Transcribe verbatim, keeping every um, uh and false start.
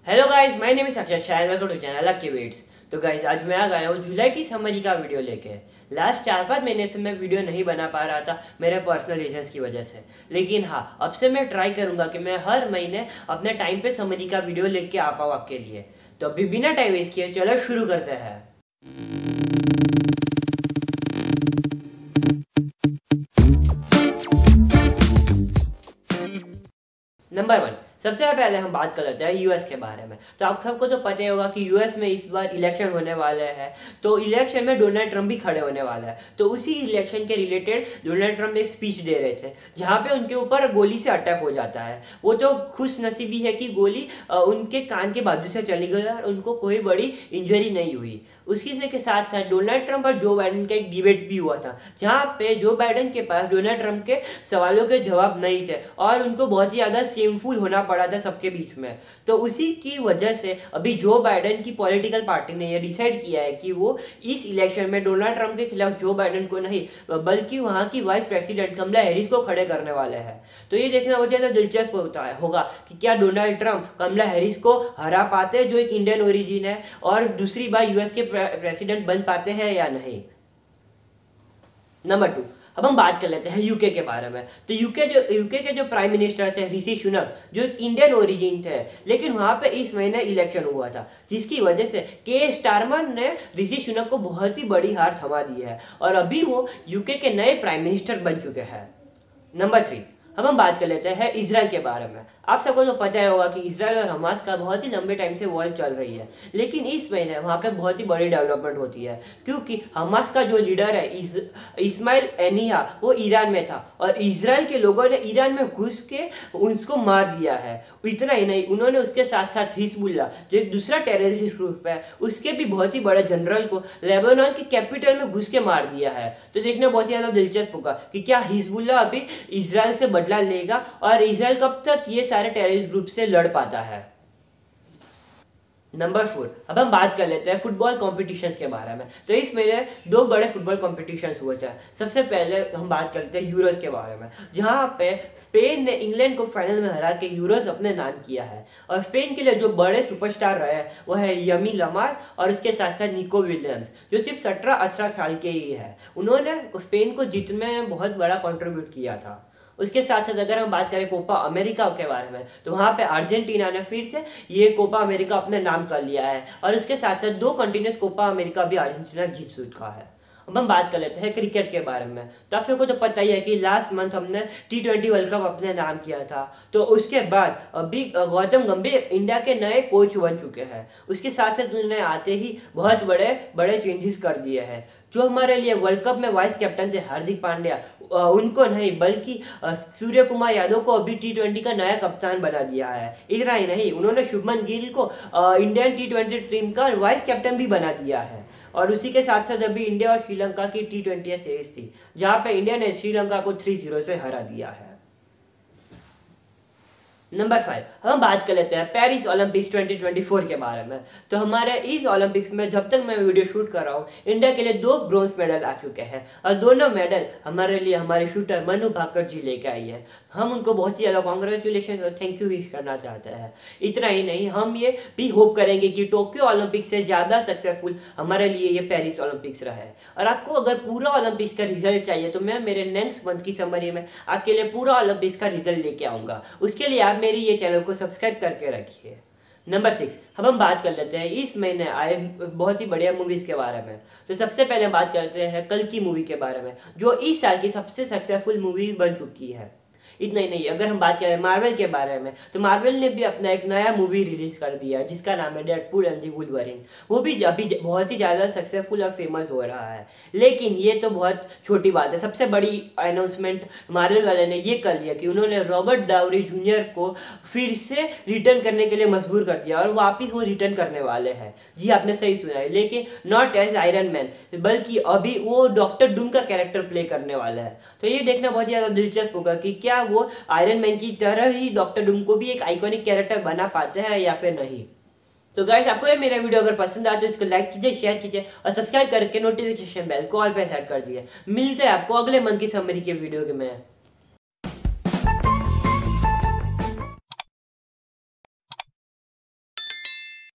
Hello guys, my name is Akshay शायद welcome to channel lucky vets. तो guys आज मैं आ गया हूँ जुलाई की समरी का वीडियो लेके। लास्ट चार पाँच महीने से मैं वीडियो नहीं बना पा रहा था मेरे पर्सनल रीजंस की वजह से, लेकिन हाँ अब से मैं ट्राई करूंगा कि मैं हर महीने अपने टाइम पे समरी का वीडियो लेके आ पाऊँ आपके लिए। तो अभी बिना टाइम वेस्ट किए चलो शुरू करते हैं। नंबर वन, सबसे पहले हम बात कर लेते हैं यूएस के बारे में। तो आप सबको तो पता ही होगा कि यूएस में इस बार इलेक्शन होने वाले हैं, तो इलेक्शन में डोनाल्ड ट्रंप भी खड़े होने वाला है। तो उसी इलेक्शन के रिलेटेड डोनाल्ड ट्रंप एक स्पीच दे रहे थे जहाँ पे उनके ऊपर गोली से अटैक हो जाता है। वो तो खुश नसीबी है कि गोली उनके कान के बाजू से चली गई और उनको कोई बड़ी इंजरी नहीं हुई। उसी से के साथ साथ डोनाल्ड ट्रंप और जो बाइडन का एक डिबेट भी हुआ था जहाँ पे जो बाइडन के पास डोनाल्ड ट्रंप के सवालों के जवाब नहीं थे और उनको बहुत ही ज़्यादा शेमफुल होना पड़ा था सबके बीच में। तो उसी की वजह से अभी जो बाइडन की पॉलिटिकल पार्टी ने यह डिसाइड किया है कि वो इस इलेक्शन में डोनाल्ड ट्रंप के खिलाफ जो बाइडन को नहीं बल्कि वहाँ की वाइस प्रेसिडेंट कमला हैरिस को खड़े करने वाले हैं। तो ये देखना बहुत ज़्यादा दिलचस्प होता है होगा कि क्या डोनाल्ड ट्रंप कमला हैरिस को हरा पाते हैं जो एक इंडियन ओरिजिन है और दूसरी बार यूएस के प्रेसिडेंट बन पाते हैं या नहीं। नंबर टू, अब हम बात कर लेते हैं यूके के बारे में। तो यूके जो यूके के जो प्राइम मिनिस्टर थे ऋषि सुनक, जो एक इंडियन ओरिजिन थे, लेकिन वहाँ पे इस महीने इलेक्शन हुआ था जिसकी वजह से के स्टारमर ने ऋषि सुनक को बहुत ही बड़ी हार थमा दी है और अभी वो यूके के नए प्राइम मिनिस्टर बन चुके हैं। नंबर थ्री, अब हम बात कर लेते हैं इजराइल के बारे में। आप सबको तो पता ही होगा कि इजराइल और हमास का बहुत ही लंबे टाइम से वॉर चल रही है, लेकिन इस महीने वहाँ पे बहुत ही बड़ी डेवलपमेंट होती है क्योंकि हमास का जो लीडर है इस, इस्माइल एनिया वो ईरान में था और इजराइल के लोगों ने ईरान में घुस के उसको मार दिया है। इतना ही नहीं, उन्होंने उसके साथ साथ हिजबुल्लाह जो एक दूसरा टेररिस्ट ग्रुप है उसके भी बहुत ही बड़े जनरल को लेबनान की कैपिटल में घुस के मार दिया है। तो देखना बहुत ही ज़्यादा दिलचस्प होगा कि क्या हिजबुल्लाह अभी इजराइल से बदला लेगा और इजराइल कब तक ये सारे टेररिस्ट ग्रुप से लड़ पाता है। नंबर फोर, अब हम बात कर लेते हैं फुटबॉल कॉम्पिटिशन्स के बारे में। तो इस महीने दो बड़े फुटबॉल कॉम्पिटिशन्स हुए थे। सबसे पहले हम बात करते हैं यूरोस के बारे में, जहां पे स्पेन ने इंग्लैंड को फाइनल में हरा के यूरोस अपने नाम किया है और स्पेन के लिए जो बड़े सुपरस्टार रहे वो है यमी लमार और उसके साथ साथ निको विलियम्स जो सिर्फ सत्रह अठारह साल के ही है। उन्होंने स्पेन को जीतने में बहुत बड़ा कॉन्ट्रीब्यूट किया था। उसके साथ साथ अगर हम बात करें कोपा अमेरिका के बारे में तो वहाँ पे अर्जेंटीना ने फिर से ये कोपा अमेरिका अपने नाम कर लिया है और उसके साथ साथ दो कंटिन्यूस कोपा अमेरिका भी अर्जेंटीना जीत चुका है। अब हम बात कर लेते हैं क्रिकेट के बारे में। तो आप सबको तो पता ही है कि लास्ट मंथ हमने टी ट्वेंटी वर्ल्ड कप अपने नाम किया था। तो उसके बाद अभी गौतम गंभीर इंडिया के नए कोच बन चुके हैं। उसके साथ साथ उन्होंने आते ही बहुत बड़े बड़े चेंजेस कर दिए हैं। जो हमारे लिए वर्ल्ड कप में वाइस कैप्टन थे हार्दिक पांड्या, उनको नहीं बल्कि सूर्य कुमार यादव को अभी टी ट्वेंटी का नया कप्तान बना दिया है। इतना ही नहीं, उन्होंने शुभमन गिल को इंडियन टी ट्वेंटी टीम का वाइस कैप्टन भी बना दिया है। और उसी के साथ साथ अभी इंडिया और श्रीलंका की टी ट्वेंटी सीरीज थी जहाँ पे इंडिया ने श्रीलंका को थ्री जीरो से हरा दिया है। नंबर फाइव, हम बात कर लेते हैं Paris Olympics twenty twenty four के बारे में। तो हमारे इस ओलंपिक्स में जब तक मैं वीडियो शूट कर रहा हूँ इंडिया के लिए दो ब्रोंज मेडल आ चुके हैं और दोनों मेडल हमारे लिए हमारे शूटर मनु भाकर जी लेके आई है। हम उनको बहुत ही ज़्यादा कॉन्ग्रेचुलेशन और थैंक यू विश करना चाहते हैं। इतना ही नहीं, हम ये भी होप करेंगे कि टोक्यो ओलंपिक्स से ज़्यादा सक्सेसफुल हमारे लिए ये पेरिस ओलंपिक्स रहा है। और आपको अगर पूरा ओलंपिक्स का रिजल्ट चाहिए तो मैं मेरे नेक्स्ट मंथ की समरी में आपके लिए पूरा ओलंपिक्स का रिजल्ट लेके आऊँगा। उसके लिए आप मेरी ये चैनल को सब्सक्राइब करके रखिए। नंबर सिक्स, अब हम बात कर लेते हैं इस महीने आए बहुत ही बढ़िया मूवीज़ के बारे में। तो सबसे पहले बात करते हैं कल की मूवी के बारे में जो इस साल की सबसे सक्सेसफुल मूवी बन चुकी है। इतना ही नहीं, अगर हम बात करें मार्वल के बारे में तो मार्वल ने भी अपना एक नया मूवी रिलीज कर दिया है जिसका नाम है डेडपूल एंड द वुल्वरीन। वो भी अभी बहुत ही ज़्यादा सक्सेसफुल और फेमस हो रहा है। लेकिन ये तो बहुत छोटी बात है, सबसे बड़ी अनाउंसमेंट मार्वल वाले ने ये कर लिया कि उन्होंने रॉबर्ट डाउनी जूनियर को फिर से रिटर्न करने के लिए मजबूर कर दिया और वापिस वो रिटर्न करने वाले हैं। जी आपने सही सुना है, लेकिन नॉट एज आयरन मैन बल्कि अभी वो डॉक्टर डूम का कैरेक्टर प्ले करने वाला है। तो ये देखना बहुत ज़्यादा दिलचस्प होगा कि क्या वो आयरन मैन की तरह ही डॉक्टर डूम को भी एक आइकॉनिक कैरेक्टर बना पाते हैं या फिर नहीं। तो गाइस, आपको ये मेरा वीडियो अगर पसंद आए तो इसको लाइक कीजिए, शेयर कीजिए और सब्सक्राइब करके नोटिफिकेशन बेल को ऑल पे सेट कर दिए। मिलते हैं आपको अगले मंथ की समरी के वीडियो के में।